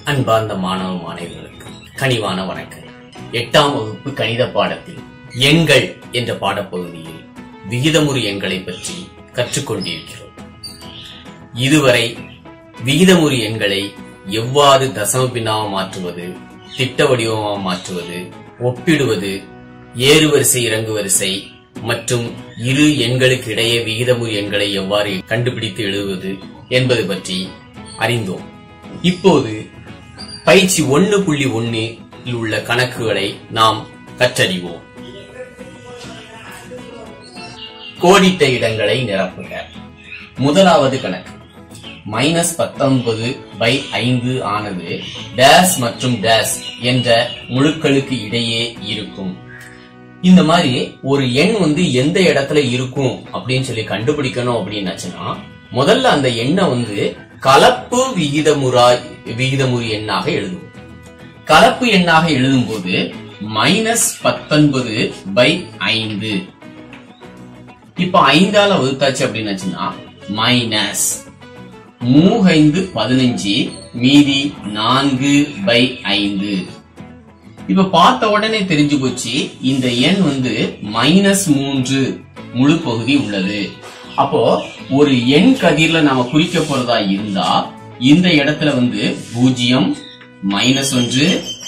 அன்பார்ந்த மாணவ மாணவிகளுக்கு கனிவான வணக்கம். 8ஆம் வகுப்பு கணித பாடத்தில் எண்கள் என்ற பாடப்பகுதியில் விகிதமுறு எண்களை பற்றி கற்றுக்கொண்டிருக்கிறோம். இதுவரை விகிதமுறு எண்களை எவ்வாறு தசம பின்னமாக மாற்றுவது, திட்ட வடிவமாக மாற்றுவது, ஒப்பிடுவது, ஏறுவரிசை இறங்கு வரிசை மற்றும் இரு எண்களுக்கு இடையே விகிதமுறு எண்களை எவ்வாறு கண்டுபிடித்து எழுதுவது என்பது பற்றி அறிந்தோம். இப்போது பயிற்சி 1.1 உள்ள கணக்குகளை நாம் கற்றறிவோம். கோடிட்ட இடங்களை நிரப்புக. முதலாவது கணக்கு -19/5 ஆனது டேஸ் மற்றும் டேஸ் என்ற முழுக்களுக்கு இடையே இருக்கும். இந்த மாதிரி ஒரு எண் எந்த இடத்துல இருக்கும் அப்படின்னு சொல்லி கண்டுபிடிக்கணும் அப்படின்னாச்சுன்னா முதல்ல அந்த எண்ணை கலப்பு விகிதமுறு எண்ணாக எழுதுவோம். கலப்பு எண்ணாக எழுதும் போது -19/5 இப்ப 5ஆல வகுத்தாச்சு அப்படின்னாச்சுன்னா -3×5=15 மீதி 4/5. இப்ப பார்த்த உடனே தெரிஞ்சு போச்சு இந்த எண் -3 முழு பகுதி உள்ளது. அப்போ ஒரு எண் கதிர்ல நாம குறிக்க போறதா இருந்தா இந்த இடத்துல 0, -1, -2,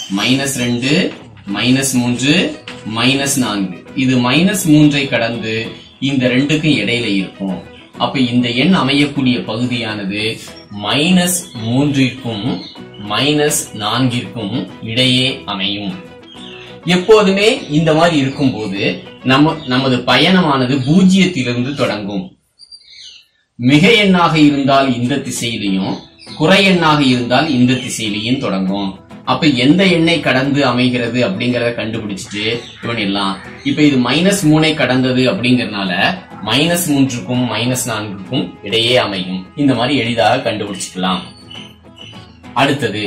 -3, -4 இது -3 கடந்து இந்த ரெண்டுக்கும் இடையில இருக்கும். அப்ப இந்த எண் அமையக்கூடிய பகுதியானது -3ற்கும் -4ற்கும் இடையே அமையும். எப்போதுமே இந்த மாதிரி இருக்கும்போது நமது பயணமானது பூஜ்ஜியத்திலிருந்து தொடங்கும். மிக எண்ணாக இருந்தால் இந்த திசையிலையும், குறை எண்ணாக இருந்தால் இந்த திசையிலையும் தொடங்கும். அப்ப எந்த எண்ணை கடந்து அமைகிறது அப்படிங்கறத கண்டுபிடிச்சிட்டு இவனெல்லாம் இப்ப இது -3 கடந்தது அப்படிங்கறதுனால -3க்கும் -4க்கும் இடையே அமையும். இந்த மாதிரி எளிதாக கண்டுபிடிச்சுக்கலாம். அடுத்தது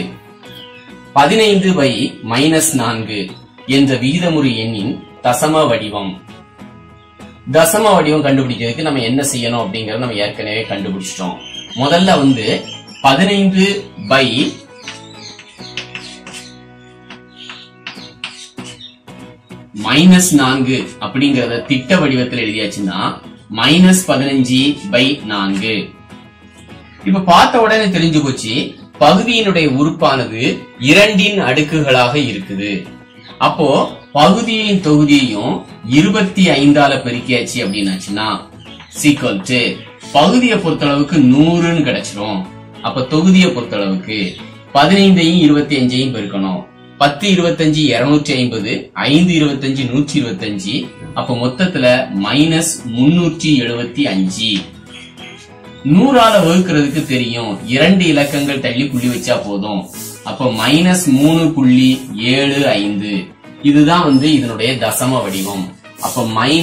15/-4 என்ற விகிதமுறு எண்ணின் தசம வடிவம். தசம வடிவம் கண்டுபிடிக்கிறதுக்கு நம்ம என்ன செய்யணும் அப்படிங்கறத நம்ம ஏற்கனவே கண்டுபிடிச்சிட்டோம். முதல்ல 15/-4 அப்படிங்கறத திட்ட வடிவத்தில் எழுதியாச்சுன்னா -15/4. இப்ப பார்த்த உடனே தெரிஞ்சு போச்சு பகுதியினுடைய உறுப்பானது 2 அடுக்குகளாக இருக்குது. அப்போ பகுதியின் தொகுதியையும் 25ஆல பெருக்கியாச்சு அப்படின்னாச்சுன்னா பகுதியை பொறுத்தளவுக்கு 100ன்னு கிடைச்சிரும். அப்ப தொகுதியை பொறுத்தளவுக்கு 15ஐயும் 25ஐயும் பெருக்கணும். 10 25 250, 5 25 125. அப்ப மொத்தத்துல -375. 100ஆல வகுக்கிறதுக்கு தெரியும் 2 இலக்கங்கள் தள்ளி புள்ளி வச்சா போதும். அப்ப -3.75 இதுதான் இதனுடைய தசம வடிவம். அப்ப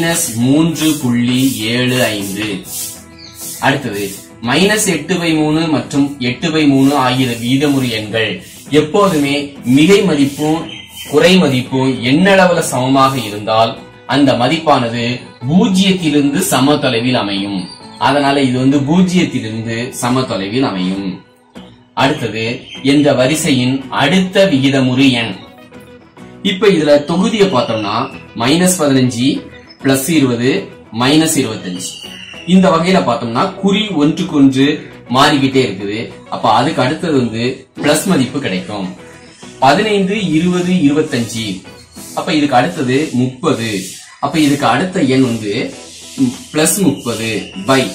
-3.75. அடுத்தது -8/3 மற்றும் 8/3 ஆகிய விகிதமுறு எண்கள் எப்போதுமே மிகை மதிப்பும் குறை மதிப்பும் எண்ணளவுல சமமாக இருந்தால் அந்த மதிப்பானது பூஜ்ஜியத்திலிருந்து சம தொலைவில் அமையும். அதனால இது பூஜ்ஜியத்திலிருந்து சம தொலைவில் அமையும். அடுத்தது என்ற வரிசையின் அடுத்த விகிதமுறு எண். இப்ப இதுல தொகுதியை பார்த்தோம்னா -15 +20 -25. இந்த வகையில பார்த்தோம்னா குறி ஒன்றுக்கொன்று மாறிக்கிட்டே இருக்குது. அப்ப அதுக்கு அடுத்தது பிளஸ் மதிப்பு கிடைக்கும். 15, 20, 25. அப்ப இதுக்கு அடுத்தது 30. அப்ப இதுக்கு அடுத்த எண் +30/24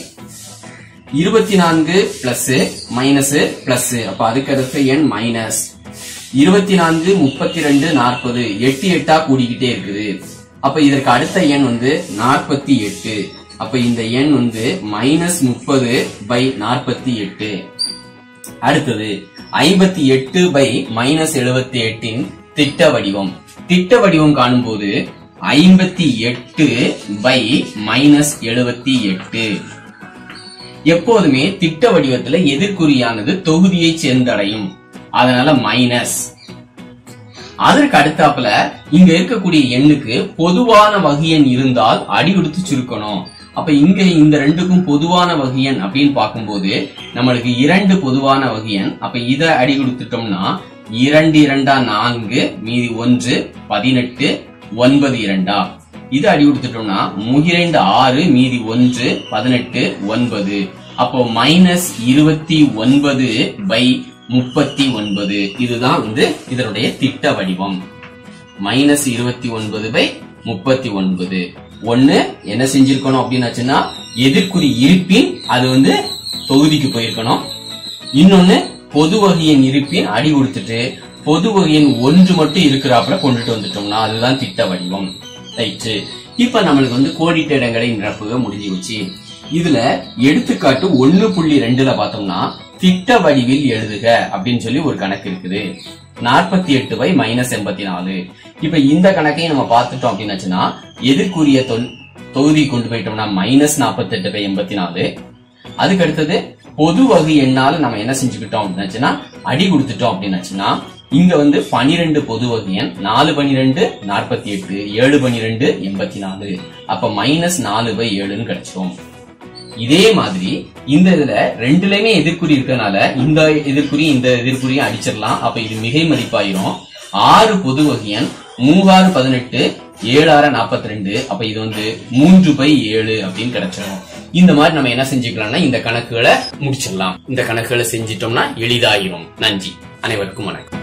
+- அப்ப அதுக்கு அடுத்த எண் -24, 32, 40 8 8 கூடிக்கிட்டே இருக்குது. அப்ப இதற்கு அடுத்த எண் 48. அப்ப இந்த எண் -30/48. அடுத்தது 58/-78 திட்ட வடிவம். திட்ட வடிவம் காணும்போது 58/-78. எப்போதுமே திட்ட வடிவத்துல எதிர்குறியானது தொகுதியை சேர்ந்தடையும். அதனால மைனஸ். அதற்கு அடுத்தாப்புல இங்க இருக்கக்கூடிய எண்ணுக்கு பொதுவான வகை எண் இருந்தால் அடி கொடுத்து சுருக்கணும். அப்ப இங்க இந்த ரெண்டுக்கும் பொதுவான வகையன் அப்படின்னு பார்க்கும்போது நம்மளுக்கு 2 பொதுவான வகையன். அப்ப இத அடி கொடுத்துட்டோம்னா 2 2 4 மீதி 1 18 9 2. இது அடி கொடுத்துட்டோம்னா 2 6 மீதி 1 18 9. அப்போ -29/39. இதுதான் இதனுடைய திட்ட வடிவம். -29/39. ஒண்ணு என்ன செஞ்சிருக்கணும் அப்படின்னாச்சுன்னா எதிர்குறி இருப்பின் அது தொகுதிக்கு போயிருக்கணும். இன்னொன்னு பொது வகையின் இருப்பின் அடி கொடுத்துட்டு பொது வகையின் 1 மட்டும் இருக்கிறாப்புல கொண்டுட்டு வந்துட்டோம்னா அதுதான் திட்ட வடிவம். ரைட்டு. இப்ப நம்மளுக்கு கோடிட்ட இடங்களை நிரப்புக முடிஞ்சு வச்சு. இதுல எடுத்துக்காட்டு 1.2ல பார்த்தோம்னா திட்ட வடிவில் எழுதுக அப்படின்னு சொல்லி ஒரு கணக்கு இருக்குது. 48/-84. இப்ப இந்த கணக்கையும் நம்ம பார்த்துட்டோம் அப்படின்னாச்சுன்னா எதிர்குரிய தொகுதி கொண்டு போயிட்டோம்னா -48/84. அதுக்கு அடுத்தது பொது வகை எண்ணால நம்ம என்ன செஞ்சுக்கிட்டோம் அப்படின்னாச்சுன்னா அடி கொடுத்துட்டோம் அப்படின்னாச்சுன்னா இங்க 12 பொது வகை எண். 4 12 48, 7 12 84. அப்ப -4/7 கிடைச்சிரும். இதே மாதிரி இந்த இதுல ரெண்டுலயுமே எதிர்குறி இருக்கனால இந்த எதிர்குறியும் அடிச்சிடலாம். அப்ப இது மிகை மதிப்பாயிரும். 6 பொது வகை எண். 3 6 18, 7 6 42. அப்ப இது 3/7 அப்படின்னு கிடைச்சிடும். இந்த மாதிரி நம்ம என்ன செஞ்சுக்கலாம்னா இந்த கணக்குகளை முடிச்சிடலாம். இந்த கணக்குகளை செஞ்சிட்டோம்னா எளிதாயிரும். நன்றி. அனைவருக்கும் வணக்கம்.